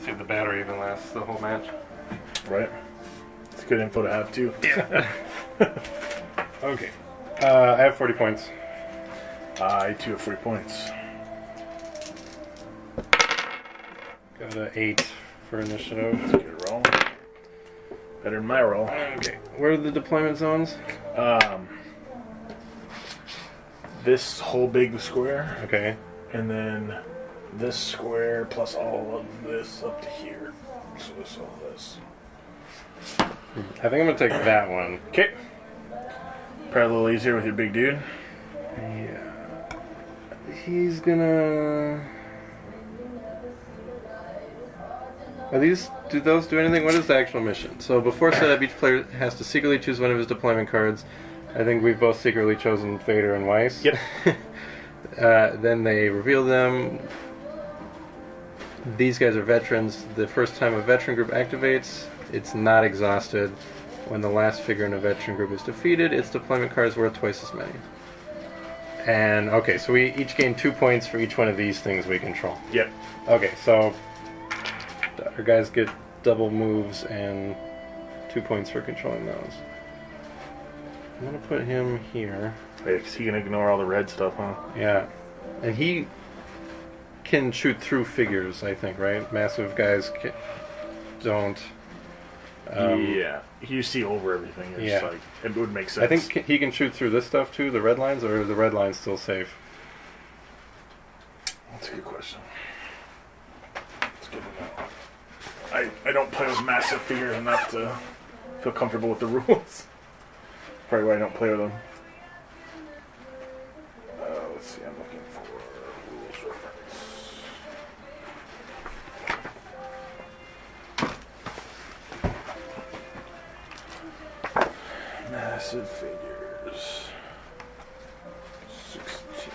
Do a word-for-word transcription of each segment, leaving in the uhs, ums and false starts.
See if the battery even lasts the whole match. Right. It's good info to have too. Yeah. Okay. Uh, I have forty points. I too have forty points. Got an eight for initiative. That's a good roll. Better than my roll. Okay. Where are the deployment zones? Um, this whole big square, Okay. and then this square plus all of this up to here. So this all this. I think I'm gonna take that one. Okay. Probably a little easier with your big dude. Yeah. He's gonna. Are these, do those do anything? What is the actual mission? So before setup, each player has to secretly choose one of his deployment cards. I think we've both secretly chosen Vader and Weiss. Yep. uh, then they reveal them. These guys are veterans. The first time a veteran group activates, it's not exhausted. When the last figure in a veteran group is defeated, its deployment card is worth twice as many. And, okay, so we each gain two points for each one of these things we control. Yep. Okay, so our guys get double moves and two points for controlling those. I'm gonna put him here. Yeah, 'cause he can ignore all the red stuff, huh? Yeah, and he can shoot through figures, I think, right? Massive guys can, don't. Um, yeah. You see over everything. It's yeah. like, it would make sense. I think he can shoot through this stuff too, the red lines, or are the red lines still safe? That's a good question. That's good to know. I, I don't play with massive figures enough to feel comfortable with the rules. Probably why I don't play with them. Uh, let's see, I'm looking for rules reference. Massive figures. sixteen.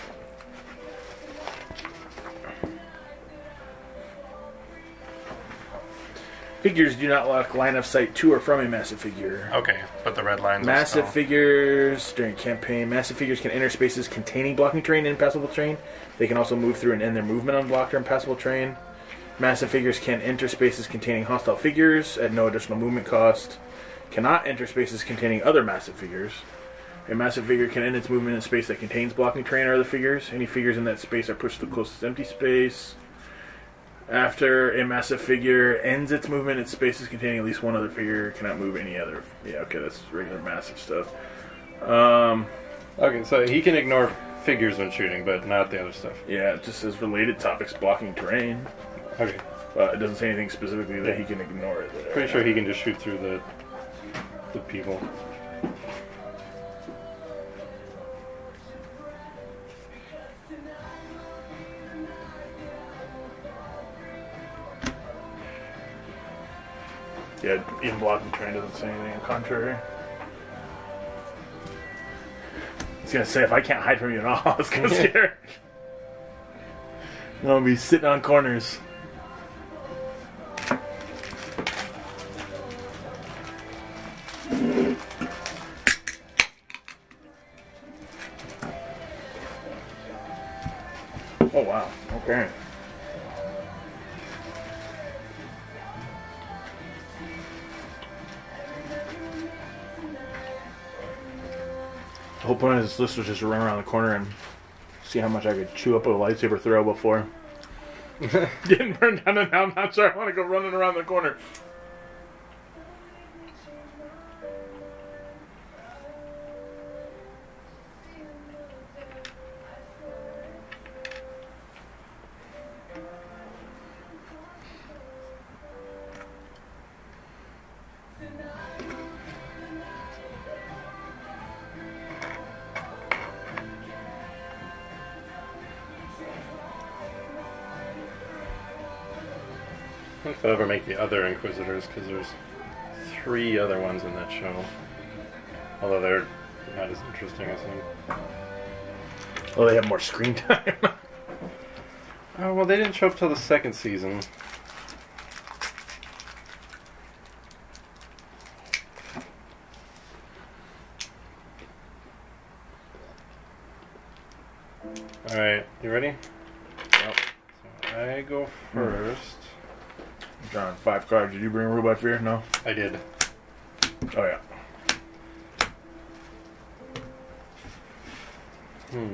Figures do not lock line of sight to or from a massive figure. Okay, but the red lines Massive are still... figures during campaign. Massive figures can enter spaces containing blocking terrain and impassable terrain. They can also move through and end their movement on blocked or impassable terrain. Massive figures can enter spaces containing hostile figures at no additional movement cost. Cannot enter spaces containing other massive figures. A massive figure can end its movement in a space that contains blocking terrain or other figures. Any figures in that space are pushed to the closest empty space. After a massive figure ends its movement in spaces containing at least one other figure, cannot move any other. Yeah, okay, that's regular massive stuff. Um, Okay, so he can ignore figures when shooting, but not the other stuff. yeah, it just says related topics blocking terrain. Okay, But it doesn't say anything specifically that he can ignore it. There. pretty sure he can just shoot through the the people. Yeah, even blocking terrain doesn't say anything on contrary. I was gonna say, if I can't hide from you at all, I was gonna scare. I'm gonna be sitting on corners. Oh wow, okay. The whole point of this list was just to run around the corner and see how much I could chew up a lightsaber throw before getting burned down, and now I'm not sure I want to go running around the corner. If I ever make the other Inquisitors, because there's three other ones in that show. Although they're not as interesting as them. Well, they have more screen time. Oh, well, they didn't show up till the second season. Alright, you ready? Yep. So I go first. Drawing five cards. Did you bring a rule by fear? No? I did. Oh, yeah. Hmm.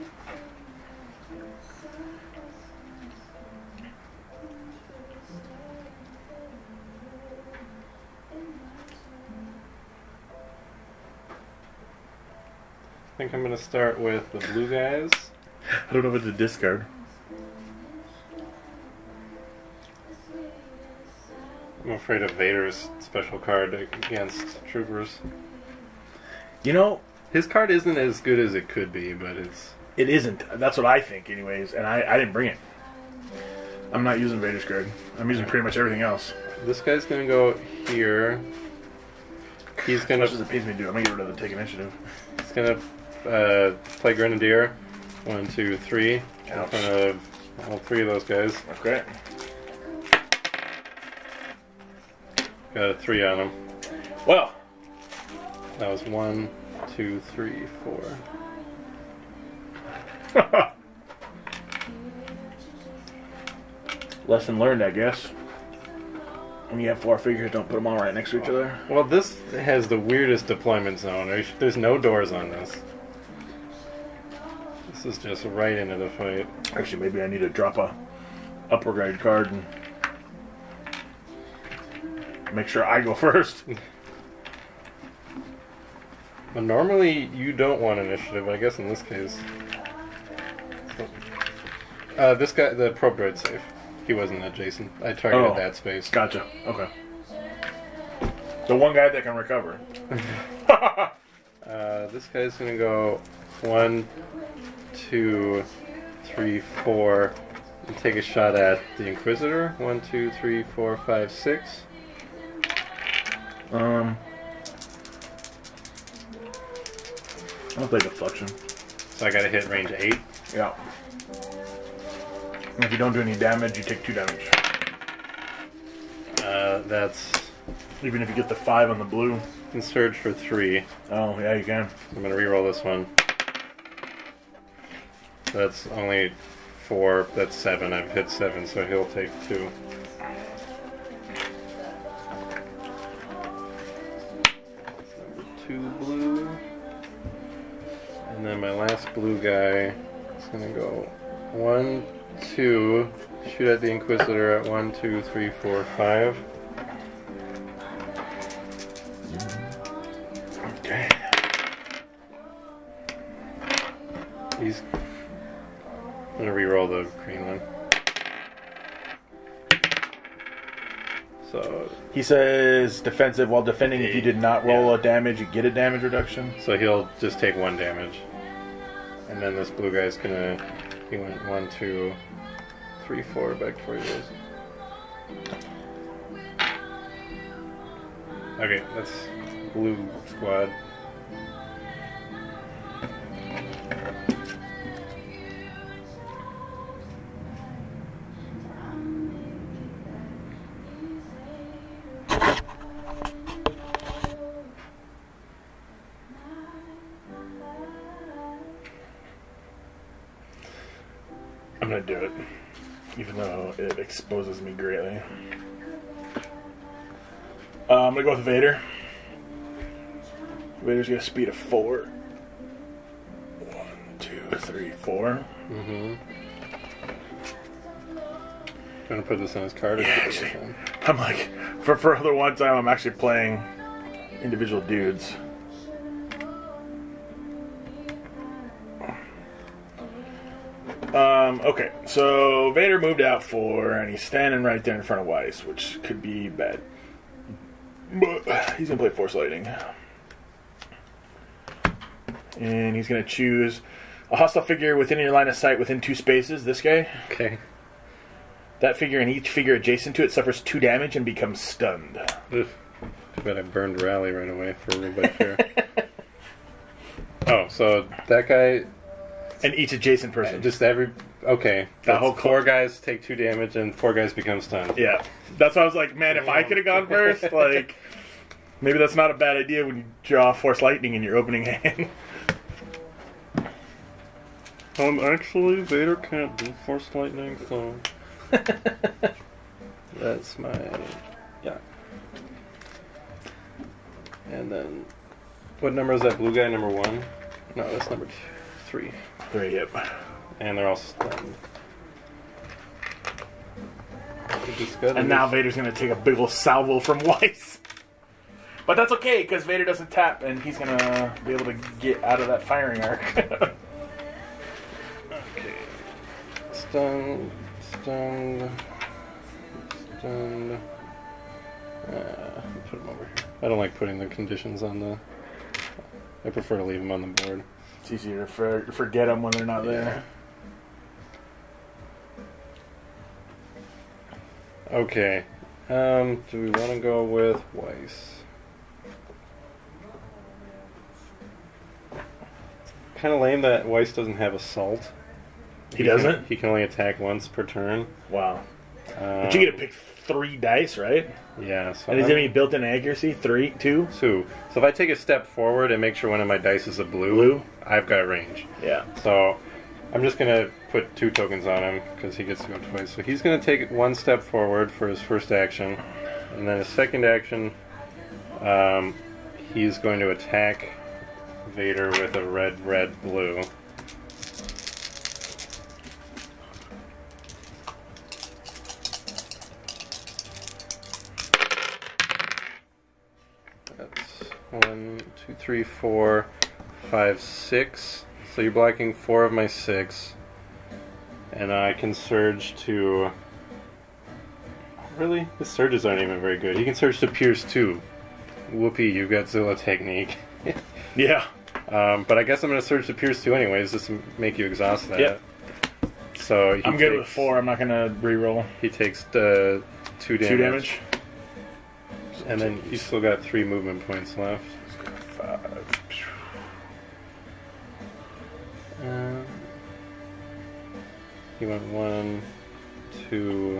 I think I'm going to start with the blue guys. I don't know if it's a discard. I'm afraid of Vader's special card against troopers. You know, his card isn't as good as it could be, but it's... It isn't. That's what I think, anyways, and I, I didn't bring it. I'm not using Vader's card. I'm using pretty much everything else. This guy's going to go here. He's going to... As much as it pays me to do, I'm going to get rid of the take initiative. He's going to uh, play Grenadier. One, two, three. Ouch. In front of all three of those guys. Okay. Got a three on him. Well. That was one, two, three, four. Lesson learned, I guess. When you have four figures, don't put them all right next to each other. Well, this has the weirdest deployment zone. There's, there's no doors on this. This is just right into the fight. Actually, maybe I need to drop a upper grade card and make sure I go first. But normally you don't want initiative, I guess in this case. Uh, this guy, the probe droid's safe. He wasn't adjacent. I targeted Oh. that space. Gotcha. Okay. The one guy that can recover. uh, this guy's gonna go one, two, three, four, and take a shot at the Inquisitor. One, two, three, four, five, six. Um, I'll play deflection. So I gotta hit range eight. Yeah. And if you don't do any damage, you take two damage. Uh, that's... Even if you get the five on the blue. You can surge for three. Oh, yeah, you can. I'm gonna reroll this one. That's only four. That's seven. I've hit seven, so he'll take two. That's number two blue. And then my last blue guy is gonna go one, two, shoot at the Inquisitor at one, two, three, four, five. Okay. He's I'm gonna re-roll the green one. So He says defensive while defending. If you did not roll a damage, you get a damage reduction. So he'll just take one damage. And then this blue guy's gonna... He went one, two, three, four, back before he goes. Okay, that's blue squad. I'm gonna do it, even though it exposes me greatly. Uh, I'm gonna go with Vader. Vader's got a speed of four. One, two, three, four. Mm-hmm. Gonna put this on his card. Yeah, actually, I'm like, for for the one time, I'm actually playing individual dudes. Um, okay, so Vader moved out four, and he's standing right there in front of Weiss, which could be bad. But he's going to play Force Lightning. And he's going to choose a hostile figure within your line of sight within two spaces, this guy. Okay. That figure and each figure adjacent to it suffers two damage and becomes stunned. Oof. Too bad I burned Rally right away for Rule by Fear. Oh, so that guy... And each adjacent person. Just every... Okay. That whole four guys take two damage and four guys become stunned. Yeah. That's why I was like, man, if I could have gone first, like... Maybe that's not a bad idea when you draw Force Lightning in your opening hand. Um, actually, Vader can't do Force Lightning, so... That's that's my yeah. And then, what number is that blue guy? Number one? No, that's number two, three. Three, yep. And they're all stunned. And now Vader's going to take a big ol' salvo from Weiss. But that's okay, because Vader doesn't tap, and he's going to be able to get out of that firing arc. Okay. Stunned, stunned, stunned. Uh, put him over here. I don't like putting the conditions on the... I prefer to leave them on the board. It's easier to for, forget them when they're not yeah. there. Okay. Um, do we want to go with Weiss? Kind of lame that Weiss doesn't have Assault. He, he doesn't? Can, he can only attack once per turn. Wow. Um, but you get to pick three dice, right? Yeah. So and is there any built-in accuracy? Three? Two? Two. So if I take a step forward and make sure one of my dice is a blue, blue? I've got range. Yeah. So I'm just going to put two tokens on him because he gets to go twice. So he's going to take one step forward for his first action. And then his second action, um, he's going to attack Vader with a red, red, blue. That's one, two, three, four, five, six. So you're blocking four of my six. And I can surge to... Really? His surges aren't even very good. He can surge to Pierce two. Whoopee, you've got Zillo Technique. Yeah. Um, but I guess I'm going to surge to Pierce two anyways, just to make you exhaust that. Yep. So he I'm takes, good with four. I'm not going to re-roll. He takes uh, two damage. Two damage. And then you still got three movement points left. Five. Um, he went one, two...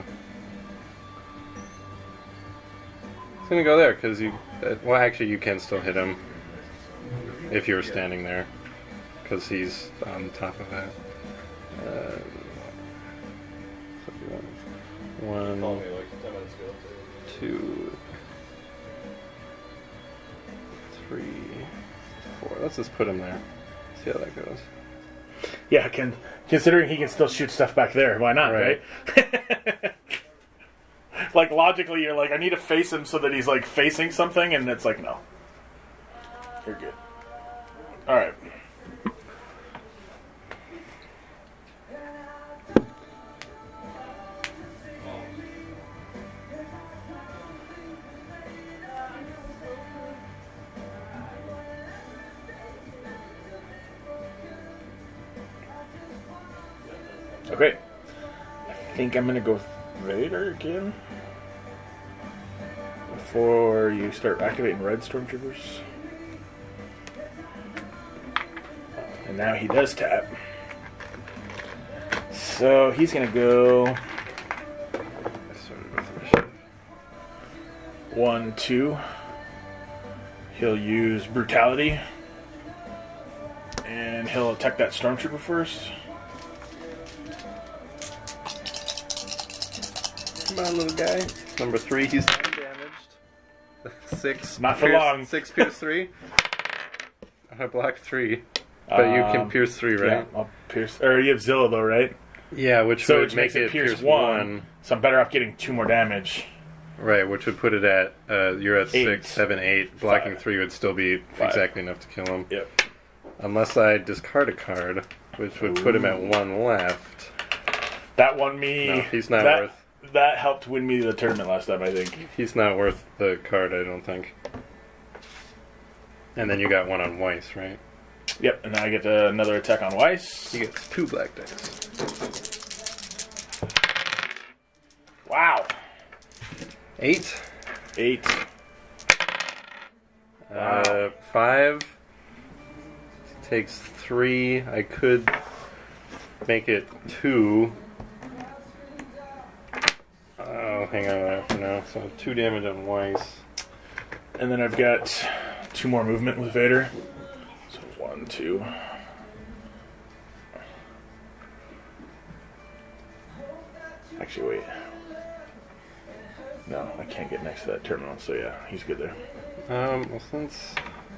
He's going to go there, because you... Uh, well, actually, you can still hit him if you were standing there, because he's on top of that. Uh, one, two, three, four. Let's just put him there. See how that goes. Yeah, can, considering he can still shoot stuff back there, why not, right? right? Like, logically, you're like, I need to face him so that he's, like, facing something, and it's like, no. You're good. Alright. Okay. I think I'm going to go Vader again. Before you start activating red stormtroopers. And now he does tap. So he's going to go one, two. He'll use brutality. And he'll attack that stormtrooper first. Come on, little guy. Number three, he's damaged. Six. Not for pierce, long. Six pierce three. I block three. But um, you can pierce three, right? Yeah, I'll pierce. Or you have Zillo, though, right? Yeah, which so would which make makes it, it pierce, pierce one, one. So I'm better off getting two more damage. Right, which would put it at, uh, you're at eight. six, seven, eight. Blocking Five. three would still be Five. exactly enough to kill him. Yep. Unless I discard a card, which would Ooh. put him at one left. That won me. No, he's not that, worth... That helped win me the tournament last time, I think. He's not worth the card, I don't think. And then you got one on Weiss, right? Yep, and now I get uh, another attack on Weiss. He gets two black dice. Wow. Eight. Eight. Uh, wow. Five. Takes three. I could make it two. I'll hang on to that for now. So two damage on Weiss. And then I've got two more movement with Vader. So one, two. Actually, wait. No, I can't get next to that terminal, so yeah, he's good there. Um, well, since...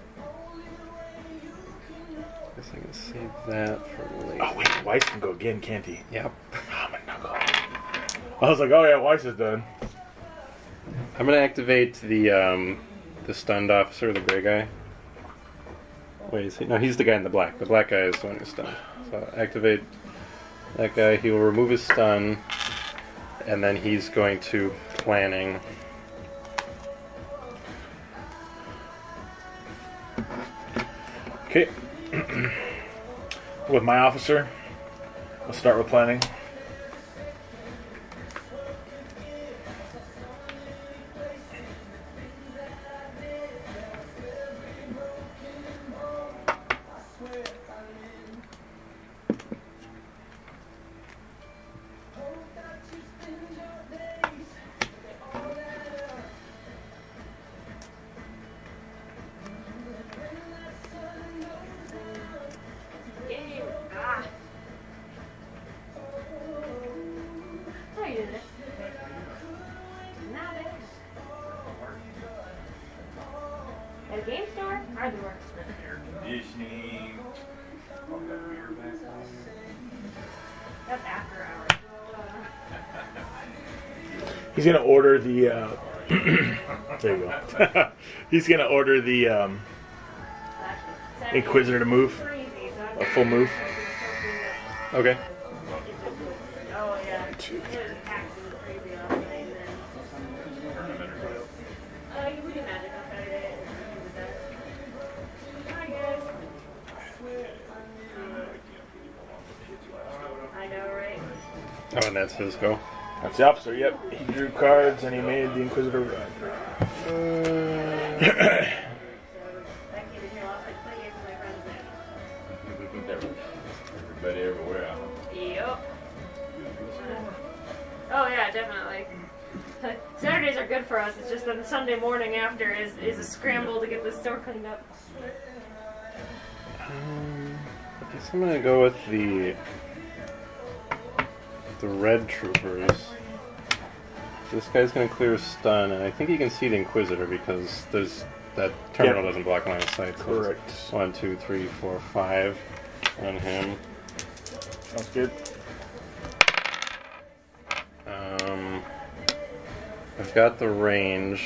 I guess I can save that for later. Oh, wait, Weiss can go again, can't he? Yep. Oh, my knuckle. I was like, oh, yeah, Weiss is done. I'm going to activate the, um, the stunned officer, the gray guy. Wait, is he? No, he's the guy in the black. The black guy is the one who's stunned. So activate that guy. He will remove his stun, and then he's going to planning. Okay. With my officer, I'll start with planning. At a game store? Hardly works. Air conditioning. All that beer back home. That's after hours. He's gonna order the. Uh, there you go. He's gonna order the um, Inquisitor to move, a full move. Okay. Oh, yeah. Two, three. Uh, you do magic on Saturday. Hi, guys. I know, right? Oh, and that's his go. That's the officer. Yep, he drew cards and he made the Inquisitor run. That kid in here lost like twenty games with my friends. Everybody everywhere. Yep. Oh, yeah, definitely. Saturdays are good for us. It's just that the Sunday morning after is, is a scramble to get the store cleaned up. Um, I guess I'm gonna go with the the red troopers. This guy's gonna clear a stun, and I think he can see the Inquisitor because there's that terminal Yep. doesn't block line of sight. So Correct. it's one, two, three, four, five on him. Sounds good. Um, I've got the range.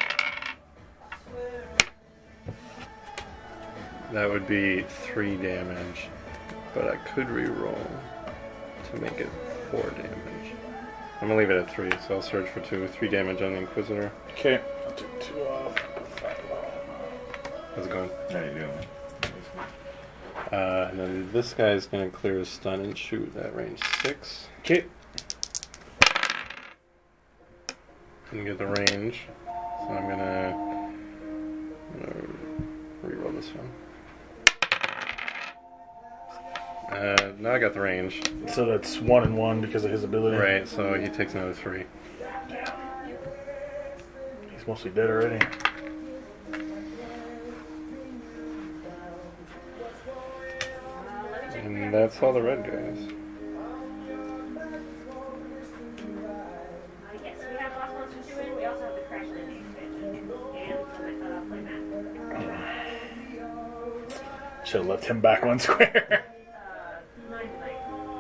That would be three damage, but I could re-roll to make it four damage. I'm gonna leave it at three, so I'll search for two. Three damage on the Inquisitor. Okay, I'll take two off. Put five on. How's it going? How you doing? Uh, and then this guy's gonna clear his stun and shoot at range six. Okay. Didn't get the range, so I'm gonna, I'm gonna re-roll this one. Uh, now I got the range. So that's one and one because of his ability. Right, so he takes another three. Damn. He's mostly dead already. And that's all the red guys. Uh, yes, we have Lost Monsters two in. We also have the Crash Landing expansion. And the uh, playmat. Should have left him back one square. Uh, nine tonight.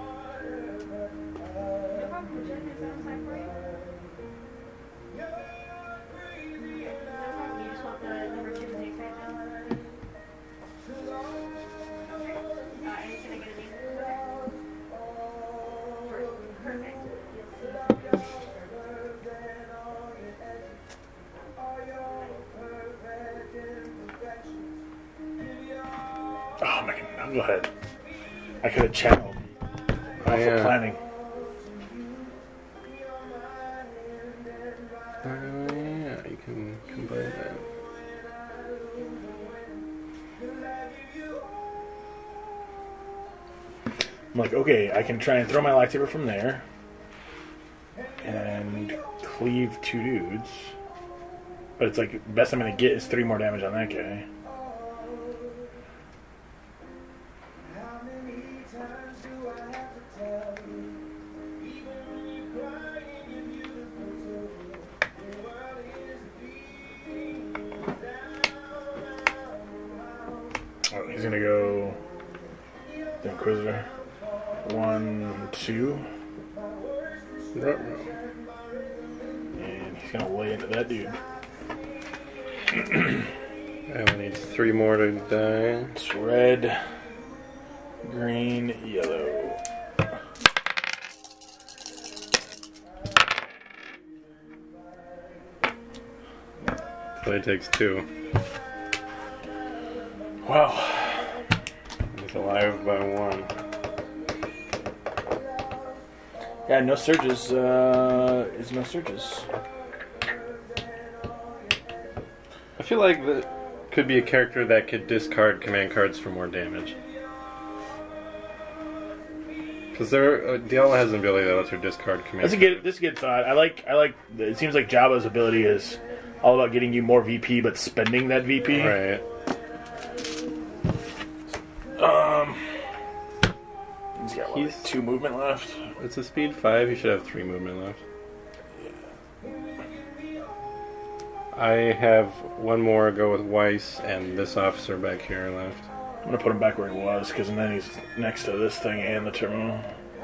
No problem. Would you like me to set up time for you? No problem. You just want the number two in the expansion? Okay. Uh, and can I get a name? Perfect. Oh my god, go ahead. I could have channeled. Oh, Off yeah. of planning. Oh yeah, you can combine that. I'm like, okay, I can try and throw my lightsaber from there. And cleave two dudes. But it's like, best I'm gonna get is three more damage on that guy. He's gonna go the Inquisitor. One, two. And he's gonna lay into that dude. I only need three more to die. It's red, green, yellow. Play takes two. Wow. He's alive by one. Yeah, no surges. Uh, is no surges. I feel like that could be a character that could discard command cards for more damage. Because there, uh, Diallo has an ability that lets her discard command. That's a good. That's a good thought. I like. I like. It seems like Jabba's ability is all about getting you more V P, but spending that V P. Right. Um. He's got what, He's like two movement left. It's a speed five. He should have three movement left. I have one more go with Weiss and this officer back here left. I'm gonna put him back where he was, because then he's next to this thing and the terminal.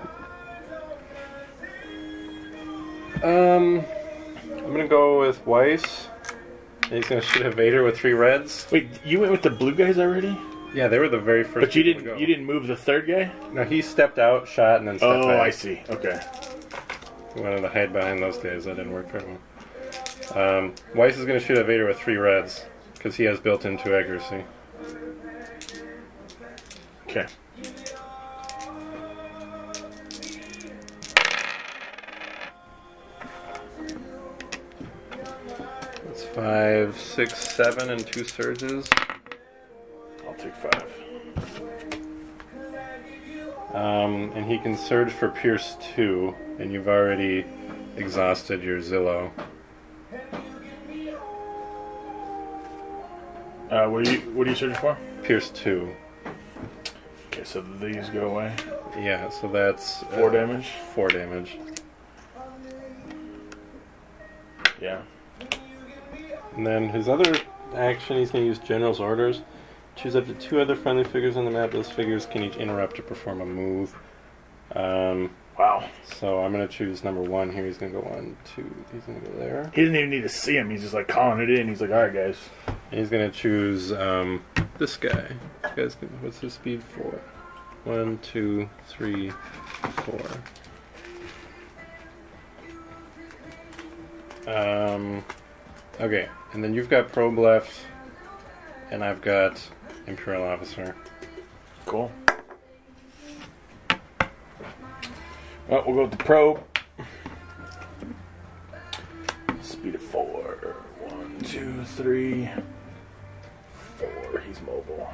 Um, I'm gonna go with Weiss. He's gonna shoot a Vader with three reds. Wait, you went with the blue guys already? Yeah, they were the very first. But you people to didn't. go. You didn't move the third guy. No, he stepped out, shot, and then stepped Oh, back. I see. Okay. He wanted to hide behind those guys. That didn't work very well. Um, Weiss is gonna shoot a Vader with three reds because he has built-in two accuracy. Okay. That's five, six, seven, and two surges. I'll take five. Um, and he can surge for Pierce two, and you've already exhausted your Zillo. Uh, what are you? What are you searching for? Pierce two. Okay, so these go away. Yeah, so that's Four uh, damage. Four damage. Yeah. And then his other action, he's going to use General's Orders. Choose up to two other friendly figures on the map. Those figures can each interrupt to perform a move. Um, Wow. so I'm going to choose number one here. He's going to go one, two. He's going to go there. He doesn't even need to see him. He's just like calling it in. He's like, all right, guys. And he's going to choose um, this guy. This guy's gonna, what's his speed? Four. One, two, three, four. Um, okay, and then you've got probe left, and I've got Imperial Officer. Cool. Well, we'll go with the probe. Speed of four. One, two, three, four. He's mobile.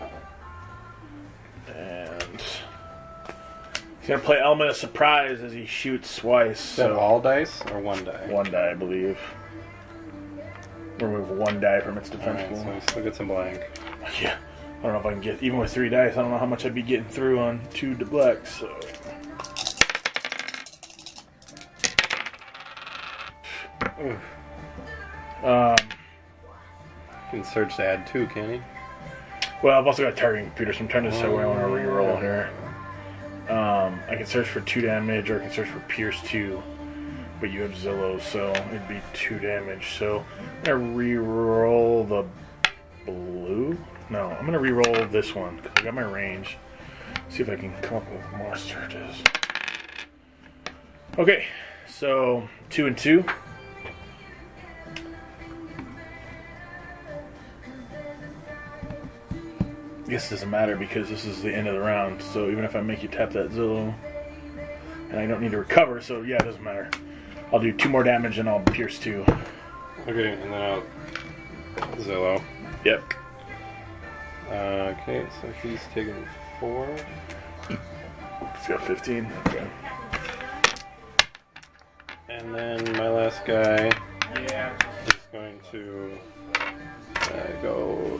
And he's going to play Element of Surprise as he shoots Weiss. Is that So all dice or one die? one die, I believe. Remove one die from its defense Alright, pool. so he still gets a blank. Yeah. I don't know if I can get, even with three dice, I don't know how much I'd be getting through on two to black, so. Um, He can search to add two, can he? well, I've also got targeting computer, so I'm trying to decide where I want to reroll here. Um, I can search for two damage, or I can search for Pierce two, but you have Zillo, so it'd be two damage. So I'm gonna reroll the blue. No, I'm gonna reroll this one because I got my range. See if I can come up with more surges. Okay, so two and two. I guess it doesn't matter because this is the end of the round, so even if I make you tap that Zillo, and I don't need to recover, so yeah, it doesn't matter. I'll do two more damage and I'll pierce two. Okay, and then I'll Zillo. Yep. Uh, okay, so he's taking four. He's got fifteen. Okay. And then my last guy Yeah. is going to uh, go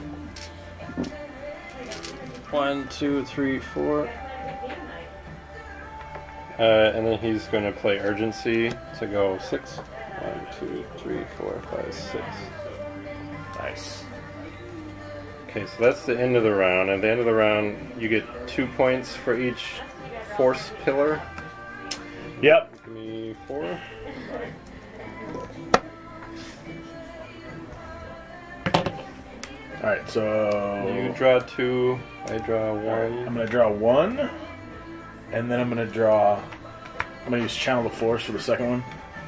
one, two, three, four. Uh, and then he's going to play Urgency to go six. One, two, three, four, five, six. Nice. Okay, so that's the end of the round. At the end of the round, you get two points for each force pillar. Yep. Give me four. Alright, so... You draw two, I draw one. I'm going to draw one, and then I'm going to draw... I'm going to use Channel the Force for the second one.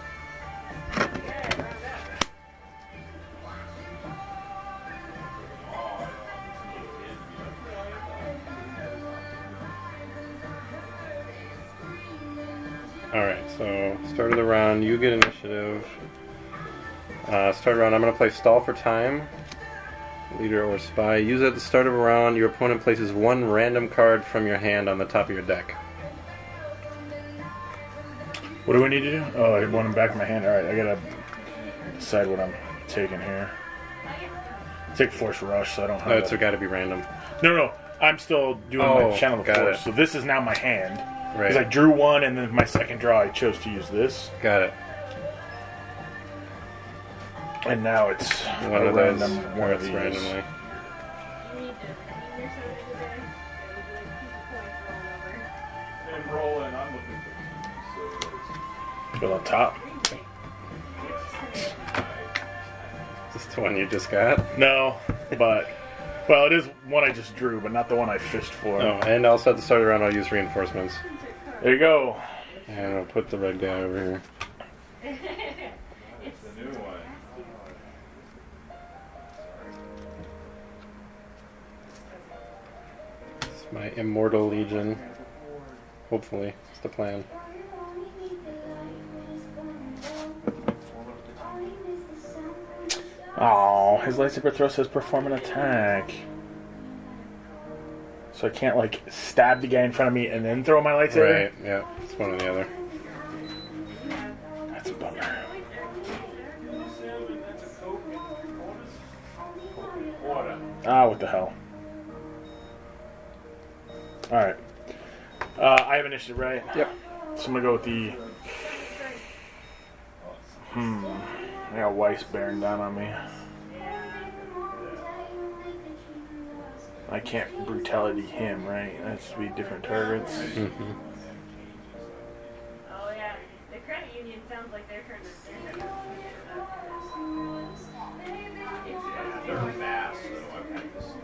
Alright, so start of the round, you get initiative. Uh, start of the round, I'm going to play Stall for Time. Leader or Spy. Use at the start of a round, your opponent places one random card from your hand on the top of your deck. What do we need to do? Oh, I want them back in my hand. Alright, I gotta decide what I'm taking here. Take Force Rush, so I don't have Oh, it's that. got to be random. No, no, I'm still doing Oh, my Channel the got Force. it. So this is now my hand. Because Right. I drew one, and then my second draw, I chose to use this. Got it. And now it's One a of those random one where of it's these. randomly. And rolling, I'm looking for Go on top. Is this the one you just got? No, but... Well, it is one I just drew, but not the one I fished for. Oh, and also at the start of the round, I'll use reinforcements. There you go. And I'll put the red guy over here. the new one. It's my Immortal Legion. Hopefully, it's the plan. Oh, his lightsaber throw says perform an attack. So I can't, like, stab the guy in front of me and then throw my lightsaber? Right, yeah. It's one or the other. That's a bummer. Ah, what the hell. Alright. Uh, I have initiative, right? Yep. So I'm gonna go with the... Hmm. I got Weiss bearing down on me. I can't brutality him, right? That has to be different targets. Mm-hmm. Oh yeah, the credit union sounds like they're trying to. They're trying to They're fast, so I've had this.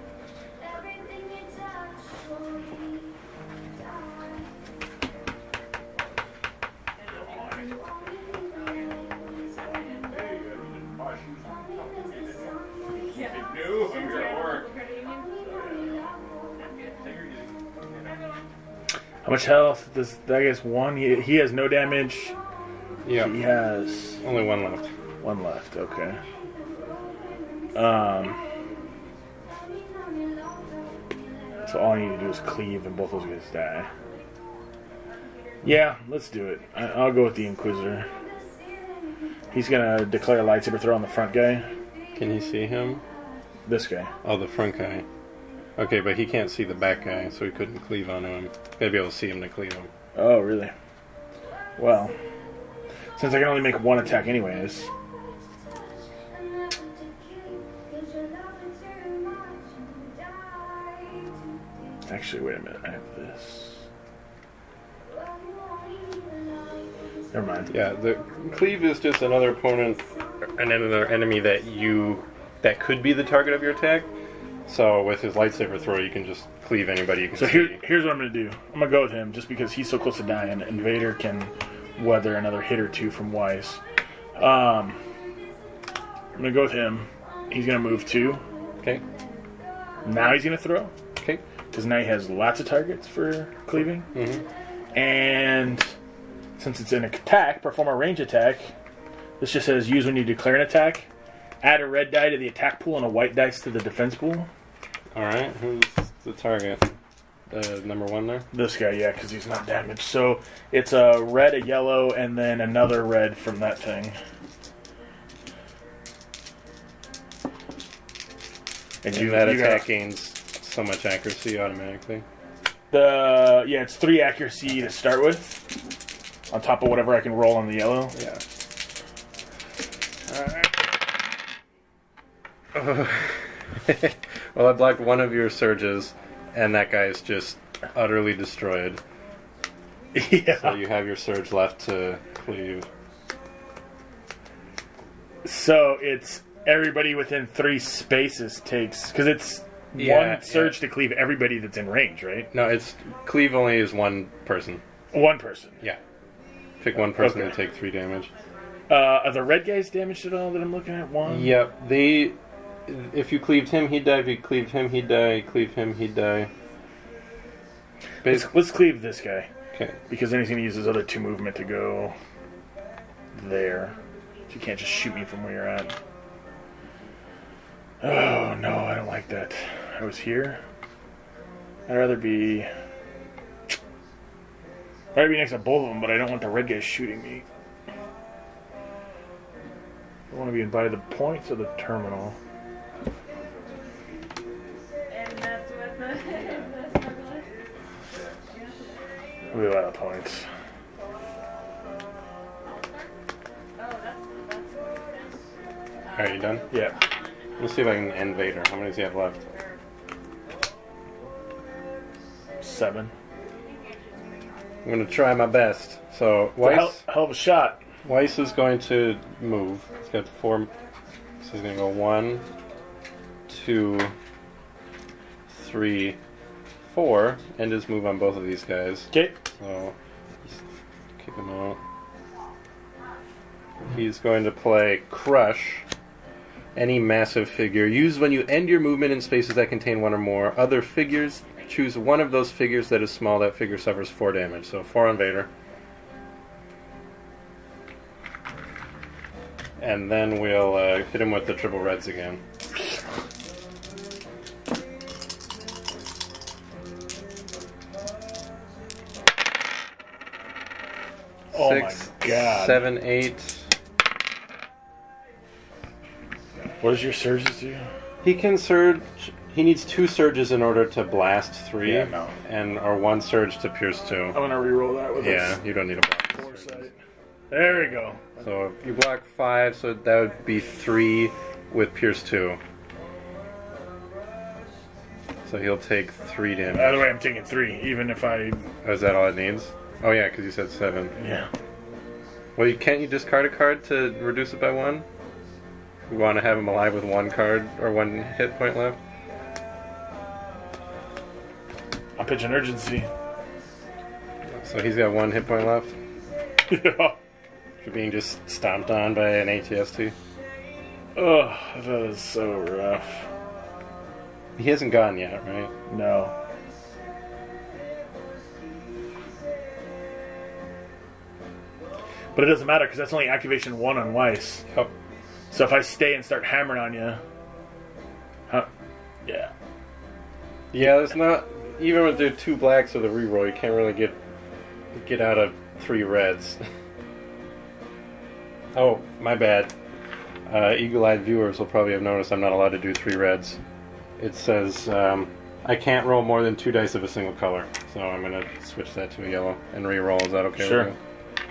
yeah. New, I'm here at work. How much health does that guy's one? He, he has no damage. Yeah. He has Only one left. one left. Okay. Um. So all I need to do is cleave, and both those guys die. Yeah, let's do it. I, I'll go with the Inquisitor. He's gonna declare a lightsaber throw on the front guy. Can you see him? This guy. Oh, the front guy. Okay, but he can't see the back guy, so he couldn't cleave onto him. Maybe I'll see him to cleave him. Oh, really? Well, since I can only make one attack anyways. Actually, wait a minute. I have this. Never mind. Yeah, the cleave is just another opponent, and another enemy that you that could be the target of your attack. So with his lightsaber throw, you can just cleave anybody you can So see. here, here's what I'm going to do. I'm going to go with him just because he's so close to dying, and Vader can weather another hit or two from Weiss. Um, I'm going to go with him. He's going to move two. Okay. Now he's going to throw. Okay. Because now he has lots of targets for cleaving. Mm-hmm. And since it's an attack, perform a range attack. This just says use when you declare an attack. Add a red die to the attack pool and a white dice to the defense pool. All right. Who's the target? The number one there. This guy, yeah, because he's not damaged. So it's a red, a yellow, and then another red from that thing. And And you, that you attack got gains so much accuracy automatically. the yeah, it's three accuracy to start with, on top of whatever I can roll on the yellow. Yeah. All right. Uh, Well, I blocked one of your surges, and that guy is just utterly destroyed. Yeah. So you have your surge left to cleave. So it's everybody within three spaces takes... Because it's Yeah, one surge yeah. to cleave everybody that's in range, right? No, it's cleave only is one person. One person. Yeah. Pick one person Okay. to take three damage. Uh, are the red guys damaged at all that I'm looking at? One? Yep. They... If you cleaved him, he'd die. If you cleaved him, he'd die. Cleave him, he'd die. Let's, Basically... let's cleave this guy. Okay. Because then he's going to use his other two movement to go there. So you can't just shoot me from where you're at. Oh, no, I don't like that. I was here. I'd rather be... I'd rather be next to both of them, but I don't want the red guy shooting me. I want to be by the points of the terminal. And that's what the, the struggle is. We have a lot of points. Oh, that's that's. Are you done? Yeah. Let's see if I can end Vader. How many does he have left? Seven. I'm going to try my best. So, Hell, Weiss, hell of a shot. Weiss is going to move. He's got four... So he's going to go one, two, three, four. End his move on both of these guys. Okay. So, just kick him out. He's going to play Crush. Any massive figure. Use when you end your movement in spaces that contain one or more other figures. Choose one of those figures that is small. That figure suffers four damage. So four on Vader. And then we'll uh, hit him with the triple reds again. Oh Six, my god. seven, eight. What does your surges do? He can surge. He needs two surges in order to blast three, Yeah, no. and or one surge to pierce two. I'm gonna re-roll that with Yeah, this you don't need a block. foresight. There we go. So you block five, so that would be three with pierce two. So he'll take three damage. By the way, I'm taking three, even if I... Oh, is that all it needs? Oh yeah, because you said seven. Yeah. Well, you, can't you discard a card to reduce it by one? We want to have him alive with one card or one hit point left. I'm pitching urgency. So he's got one hit point left. Yeah. For being just stomped on by an A T S T. Ugh, that is so rough. He hasn't gone yet, right? No. But it doesn't matter, because that's only activation one on Weiss. Oh. So if I stay and start hammering on you... Huh? Yeah. Yeah, there's not... Even with the two blacks or the reroll, you can't really get get out of three reds. Oh, my bad. Uh, eagle-eyed viewers will probably have noticed I'm not allowed to do three reds. It says um, I can't roll more than two dice of a single color. So I'm going to switch that to a yellow and re-roll. Is that okay Sure. with you?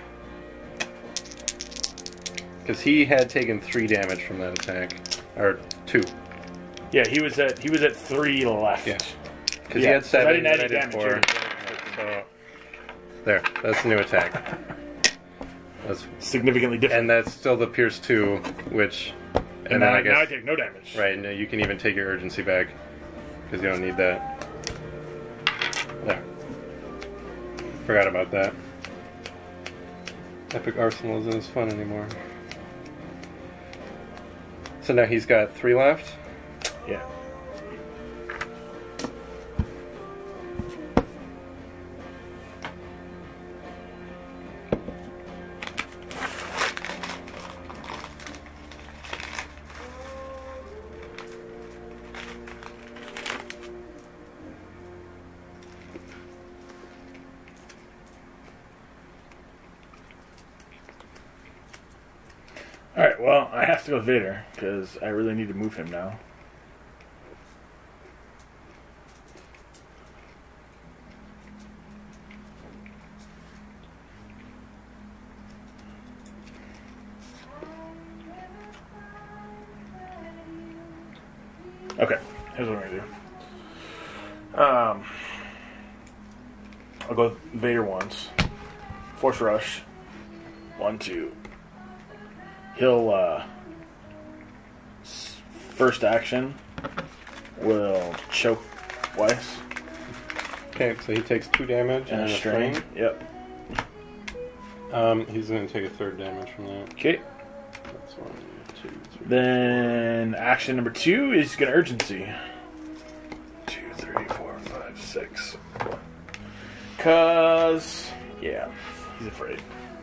Because he had taken three damage from that attack. Or two. Yeah, he was at he was at three left. Yeah. Because Yeah, he had 'cause seven, I didn't add and any I did damage. four. So, there, that's the new attack. That's, Significantly different. and that's still the Pierce two, which... And, And then now, I guess... now I take no damage. Right, and you can even take your urgency back. Because you don't need that. There. Forgot about that. Epic Arsenal isn't as fun anymore. So now he's got three left. Yeah. Alright, well, I have to go with Vader, because I really need to move him now. Okay, here's what I'm gonna do. Um, I'll go with Vader once. Force Rush. One, two. He'll, uh, first action will choke Weiss. Okay, so he takes two damage And and, a a strain. strain. Yep. Um, he's going to take a third damage from that. Okay. That's one, two, three. Then action number two is gonna urgency. Two, three, four, five, six. Cause yeah, he's afraid.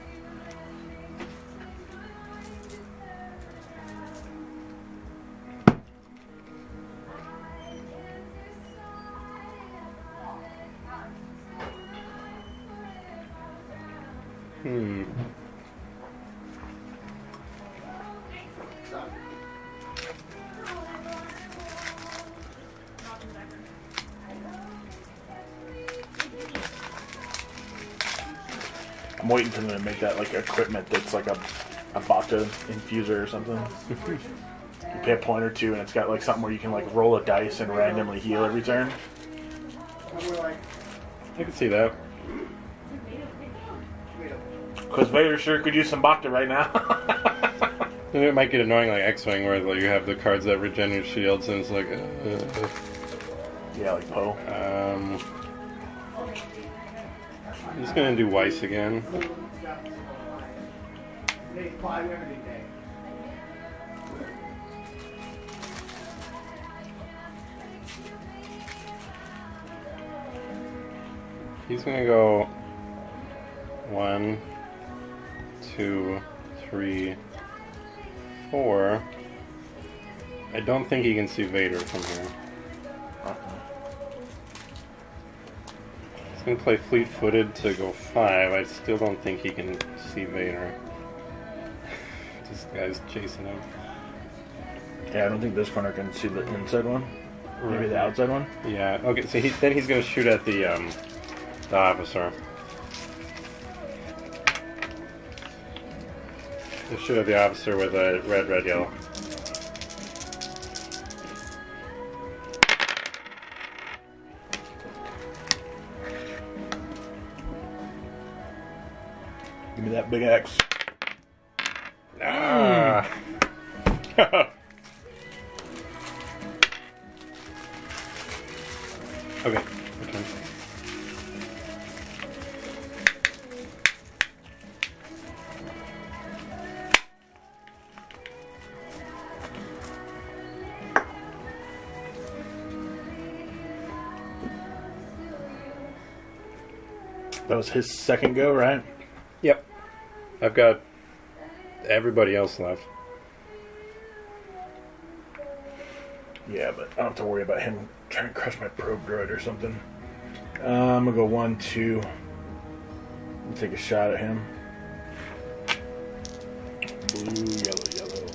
Hmm. I'm waiting for them to make that like equipment that's like a a vodka infuser or something. You pay a point or two, and it's got like something where you can like roll a dice and randomly heal every turn. I can see that. Because Vader sure could use some vodka right now. And it might get annoying like X-Wing where like, you have the cards that regen your shields and it's like... Uh, Yeah, like Poe. um, I'm just going to do Weiss again. He's going to go one, two, three, four. I don't think he can see Vader from here. He's going to play fleet-footed to go five. I still don't think he can see Vader. This guy's chasing him. Yeah, I don't think this corner can see the inside one. Maybe Right. the outside one. Yeah, okay, so he, then he's going to shoot at the, um, the officer. He'll shoot at the officer with a red, red, yellow. Give me that big X. Ah. Okay, your turn. That was his second go, right? Yep. I've got everybody else left. Yeah, but I don't have to worry about him trying to crush my probe droid or something. Uh, I'm gonna go one, two. I'll take a shot at him. Blue, yellow, yellow.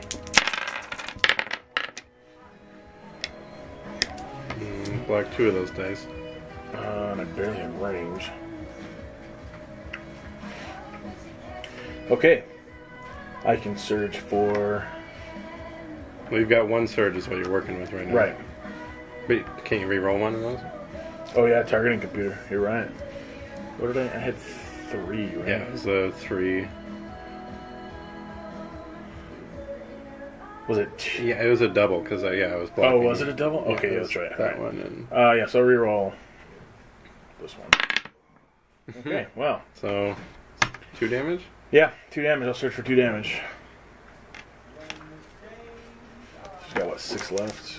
Mm, block two of those dice. Uh, and I barely have range. Okay. I can surge for... Well, you've got one surge is what you're working with right now. Right. But can't you re-roll one of those? Oh yeah, targeting computer. You're right. What did I... I had three, right? Yeah, it was a three. Was it two? Yeah, it was a double because uh, yeah, I was blocking. Oh, was it a double? Yeah, Okay, it yeah, was that's right. That Right. one and Uh, yeah, so reroll this one. Okay, well. so two damage. Yeah, two damage. I'll search for two damage. She's got, what, six left?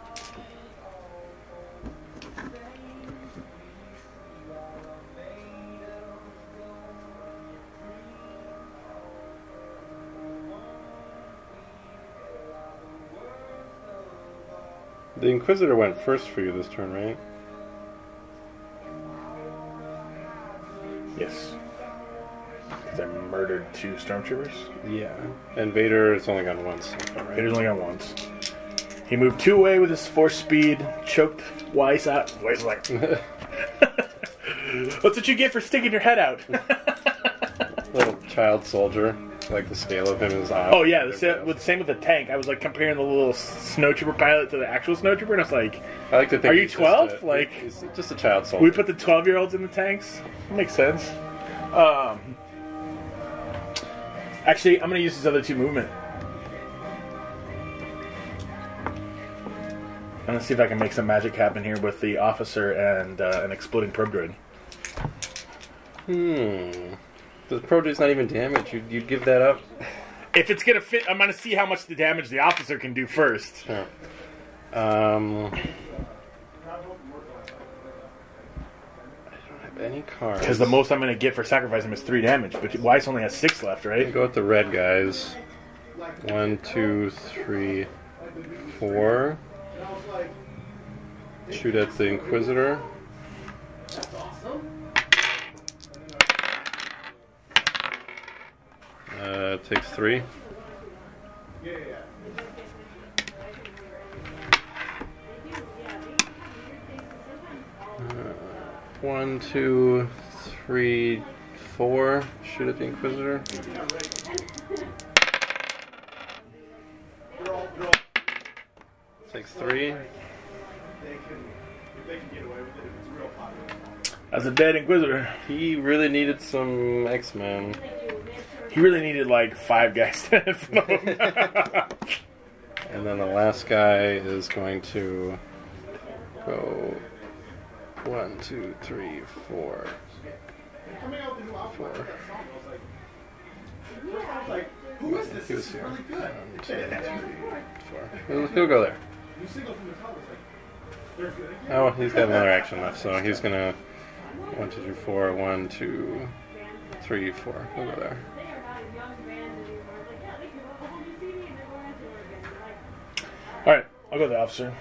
The Inquisitor went first for you this turn, right? Yes. Because I murdered two stormtroopers. Yeah. And Vader has only gone once. So far, right? Vader's only gone once. He moved two away with his force speed, choked Weiss out. Weiss is like, "What's what you get for sticking your head out?" Little child soldier. like the scale of him is odd. Oh yeah, the same with, same with the tank. I was like comparing the little snowtrooper pilot to the actual snowtrooper, and I was like, I like to think are you he's twelve? Just a, like, he's just a child soldier. we put the twelve-year-olds in the tanks. That makes sense. Um, actually, I'm gonna use this other two movement. I'm gonna see if I can make some magic happen here with the officer and uh, an exploding probe droid. Hmm. The probe droid's not even damaged. You'd, you'd give that up? If it's gonna fit, I'm gonna see how much the damage the officer can do first. Sure. Um. I don't have any cards. Because the most I'm gonna get for sacrificing is three damage, but Weiss only has six left, I right? go with the red guys. One, two, three, four. Shoot at the Inquisitor. Uh, takes three. Uh, one, two, three, four. Shoot at the Inquisitor. Takes three. As a dead Inquisitor, He really needed some X-Men. he really needed like five guys to hit from him. And then the last guy is going to go one, two, three, four. Four. Who is this? He was This is here. really good. One, two, three, four. He'll, he'll go there. You single from the top. It's like, they're good. Oh, he's got another action left, so he's gonna one, two, three, four, one, two, three, four. He'll go there. Alright, I'll go with the officer.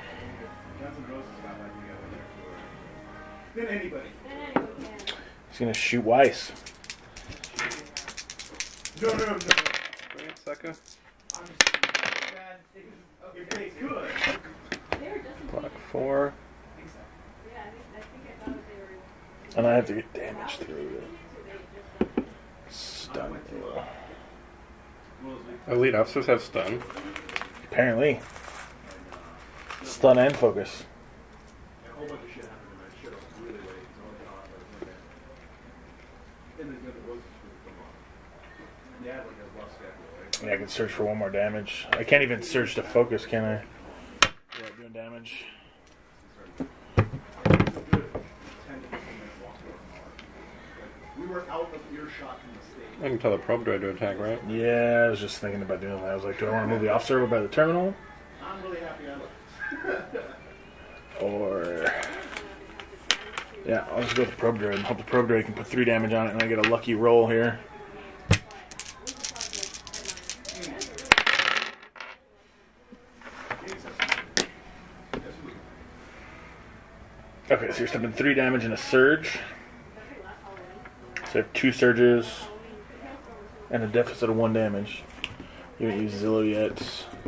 Than anybody. He's gonna shoot Weiss. No, no, no. Bring it, sucker. I'm just bad. If they could. Block four. And I have to get damage through it. Stun. Elite officers have stun. Apparently. Stun and focus. A whole bunch of shit happened in that shit up really late. It's only on, but okay. And then the roses would come on. And they had like a rough schedule, right? Yeah, I can search for one more damage. I can't even search to focus, can I? Yeah, doing damage. We were out of earshot from the state. I can tell the probe droid to attack, right? Yeah, I was just thinking about doing that. I was like, do I want to move the officer over by the terminal? I'm really happy I looked. Or... Yeah, I'll just go with the probe droid and hope the probe droid can put three damage on it and I get a lucky roll here. Okay, so you're stepping three damage and a surge. So I have two surges and a deficit of one damage. You haven't used Zillo yet.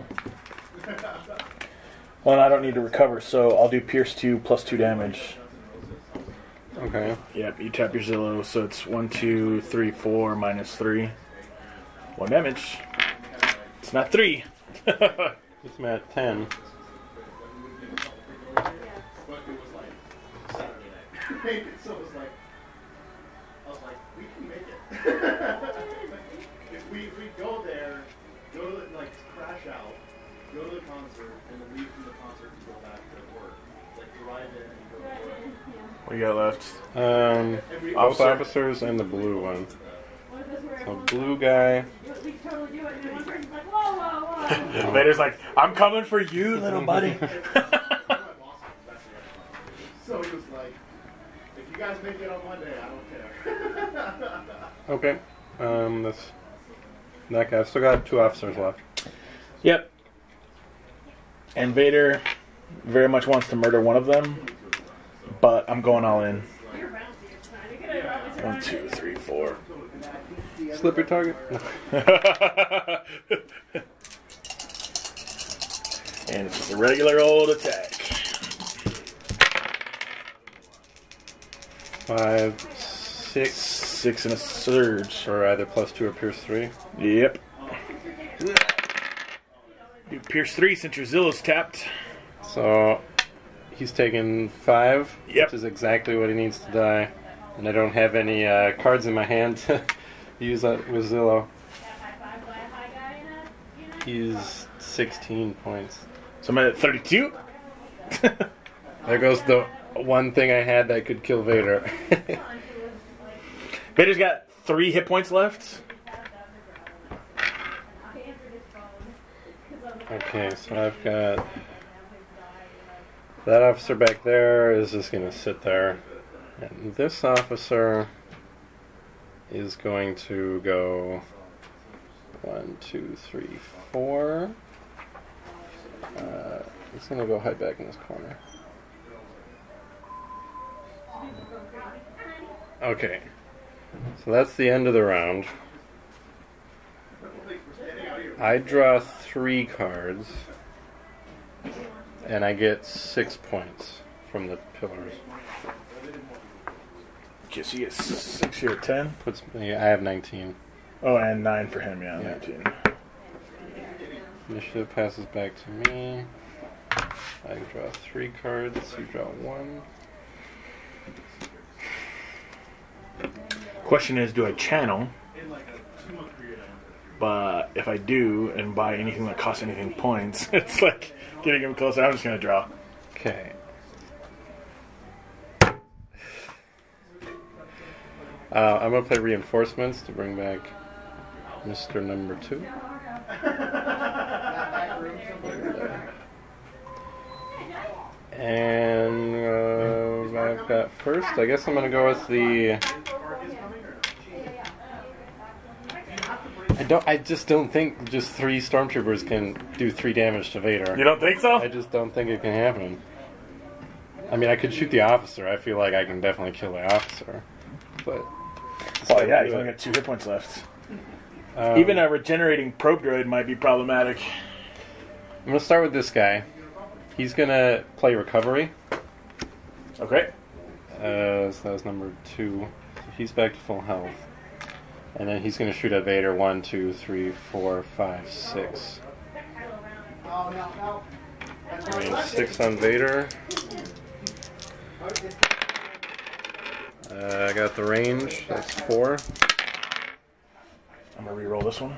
Well, I don't need to recover, so I'll do Pierce two plus two damage. Okay. Yep, you tap your Zillo, so it's one, two, three, four, minus three. One damage. It's not three. It's at ten. So it was like, I was like, we can make it. If we, if we go there, go to the, like, crash out, go to the concert, and then leave from the concert and go back to work. Like, drive in and go to work. What do you got left? Um, And we, both Officer. officers and the blue one. So blue guy. We totally do it, and then one person's like, whoa, whoa, whoa. Vader's like, I'm coming for you, little buddy. so he was like, if you guys make it on Monday, I don't care. Okay. Um, that's that guy. I've still got two officers left. Yep. And Vader very much wants to murder one of them, but I'm going all in. You're bouncy, it's fine. You could have always One, two, three, four. Slippery target. And it's just a regular old attack. Five, six, six and a surge. For either plus two or pierce three. Yep. Do Pierce three since your Zillow's tapped. So he's taking five, Yep. which is exactly what he needs to die. And I don't have any uh, cards in my hand to use that with Zillo. He's sixteen points. So I'm at thirty-two. There goes the one thing I had that could kill Vader. Vader's got three hit points left. Okay, so I've got that officer back there is just going to sit there. And this officer is going to go one, two, three, four. Uh, he's going to go hide back in this corner. Okay, so that's the end of the round. I draw three cards, and I get six points from the pillars. Okay, so you get six here, ten. Puts me. I have nineteen. Oh, and nine for him, yeah, Yeah. nineteen. Initiative passes back to me. I draw three cards. You draw one. Question is, do I channel? But if I do and buy anything that costs anything points, it's like getting him closer. I'm just gonna draw. Okay. Uh, I'm gonna play reinforcements to bring back Mister Number Two. And uh, I've got first. I guess I'm gonna go with the. I don't. I just don't think just three stormtroopers can do three damage to Vader. You don't think so? I just don't think it can happen. I mean, I could shoot the officer. I feel like I can definitely kill the officer, but. Oh yeah, he's only got two hit points left. Um, Even a regenerating probe droid might be problematic. I'm gonna start with this guy. He's gonna play recovery. Okay. Uh, so that was number two. So he's back to full health. And then he's going to shoot at Vader. One, two, three, four, five, six. Range six on Vader. Uh, I got the range. That's four. I'm going to re-roll this one.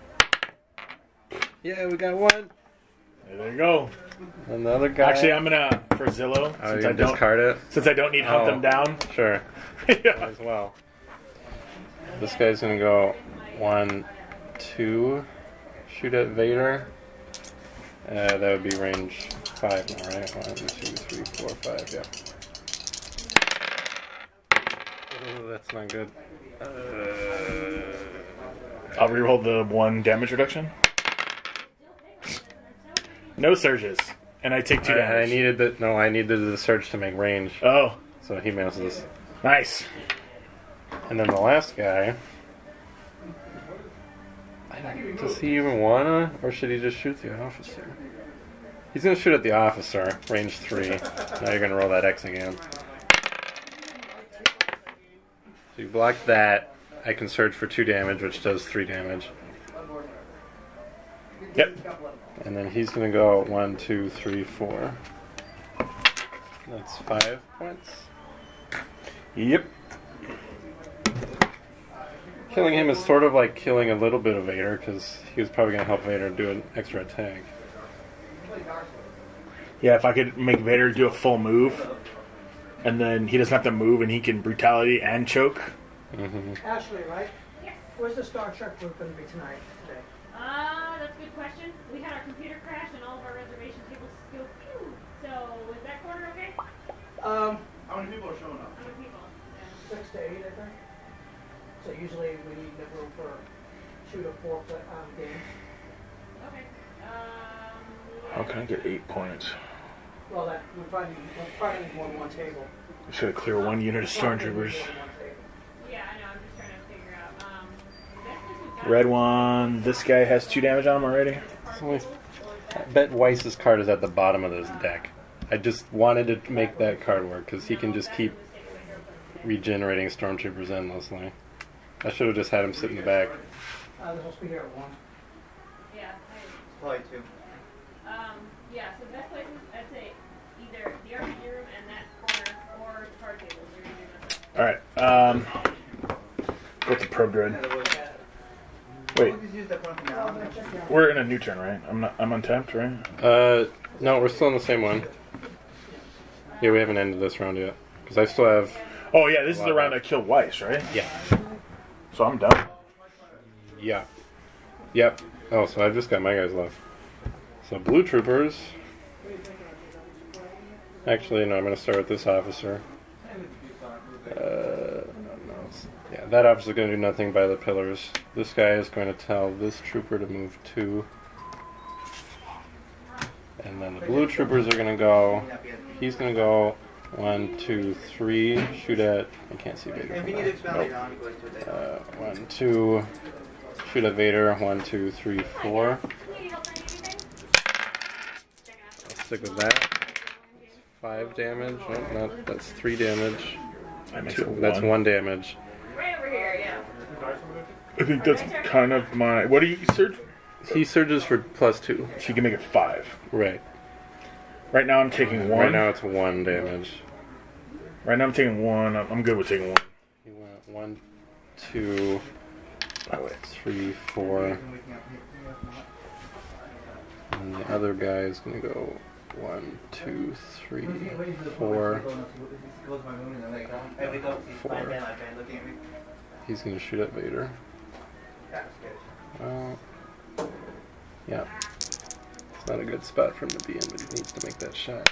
Yeah, we got one. There you go. Another guy. Actually, I'm going to, for Zillo, Oh, since you I don't discard it? since I don't need hunt Oh. them down. Sure. Yeah. As well. This guy's gonna go one, two, shoot at Vader. Uh, that would be range five now, right? One, two, three, four, five, yeah. Oh, that's not good. Uh, I'll re-roll the one damage reduction. No surges. And I take two I, I damage. needed the no, I needed the surge to make range, Oh, so he misses. nice. And then the last guy. Does he even wanna, or should he just shoot the officer? He's gonna shoot at the officer, range three. Now you're gonna roll that X again. So you block that. I can surge for two damage, which does three damage. Yep. And then he's gonna go one, two, three, four. That's five points. Yep. Killing him is sort of like killing a little bit of Vader, because he was probably going to help Vader do an extra attack. Yeah, if I could make Vader do a full move, and then he doesn't have to move, and he can brutality and choke. Mm-hmm. Ashley, right? Yes. Where's the Star Trek group going to be tonight? Today? Uh, that's a good question. We had our computer crash and all of our reservation tables go pew. So, is that corner okay? Um, How many people are showing up? How many people? six to eight, I think. So usually we need the room for two to four play, um, games. Okay. Um. How can I get eight points? Well, that we probably we probably need more than one table. I should have cleared one unit of stormtroopers. More than one table. Yeah, I know. I'm just trying to figure out. Um. That's just Red one. This guy has two damage on him already. I bet Weiss's card is at the bottom of this deck. I just wanted to make that card work, because he can just keep regenerating stormtroopers endlessly. I should have just had him sit in the back. Uh, they're supposed to be here at one. Yeah. Probably two. I, um, yeah, so the best places, I'd say either the R P G room and that corner or the card tables. You're gonna do Alright, um... What's the probe droid? Wait. We're in a new turn, right? I'm not. I'm untapped, right? Uh, no, we're still in the same one. Yeah, we haven't ended this round yet. Because I still have... Oh, yeah, this is the round I killed Weiss, right? Yeah. So I'm done. Yeah. Yep. Oh, so I've just got my guys left. So blue troopers. Actually, no, I'm going to start with this officer. Uh, no, yeah, that officer is going to do nothing by the pillars. This guy is going to tell this trooper to move two. And then the blue troopers are going to go... He's going to go one, two, three. Shoot at... I can't see Vader. Nope. Uh, one, two... Shoot at Vader. One, two, three, four. I'll stick with that. Five damage. Nope, not, that's three damage. That makes Two, it one. that's one damage. Right over here, yeah. I think that's kind of my... What do you surge? He surges for plus two. So you can make it five. Right. Right now I'm taking one. Right now it's one damage. Right now I'm taking one. I'm, I'm good with taking one. He went one, two, oh wait, three, four. And the other guy is going to go one, two, three, four. Four. He's going to shoot at Vader. Well, yeah. It's not a good spot for him to be in, but he needs to make that shot.